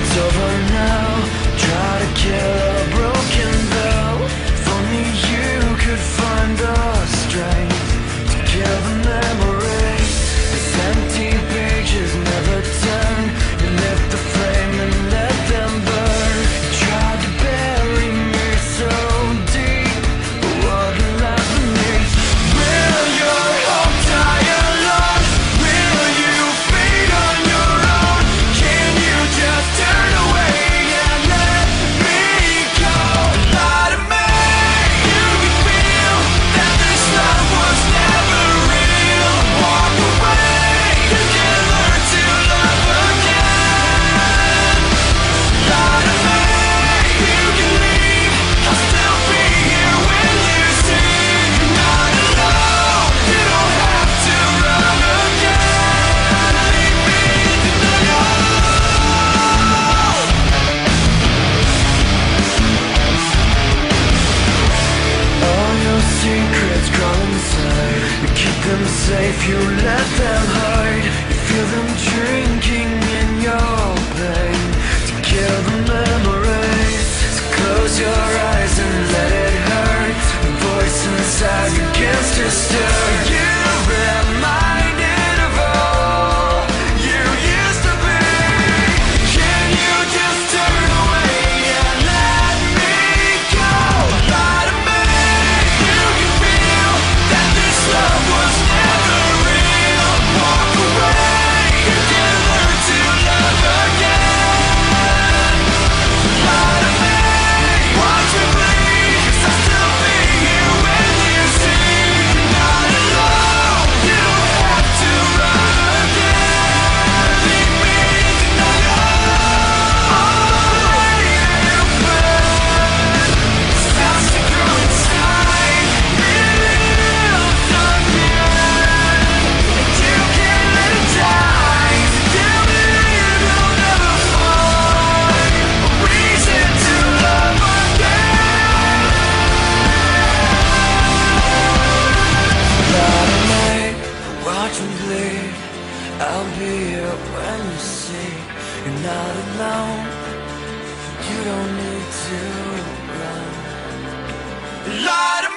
it's over now. Try to kill a broken bell. If only you could find the strength to kill the memory. These empty pages never turn. You lift the flame and let them burn. You tried to bury me so deep, but what lies beneath? Will your hope die alone? Will you fade on your own? Can you just turn away and let me go? Lie to me. You can feel that this love was never real. Walk away. You can learn to love again. Lie to me. You can leave. I'll still be here when you see. You're not alone. You don't have to run again. Leave me in the all your secrets crawl inside. You keep them safe, you let them hide. You feel them drinking in your pain to kill the memories. So close your eyes and let it hurt. The voice inside begins to stir. You're reminded of all you used to be. Can you just turn away and let me go? Lie to me. You can feel that this love was never real. Walk away. You can learn to love again. Lie to me. Watch me bleed. 'Cause I'll still be here when you see. You're not alone. You don't have to run again. Leave me in denial. All the way you burn starts to grow inside. Builds again. And you can't let it die. So tell me you'll never find a reason to love again. Lie to me, watch me bleed. I'll be here when you see. You're not alone. You don't need to run. Lie to me.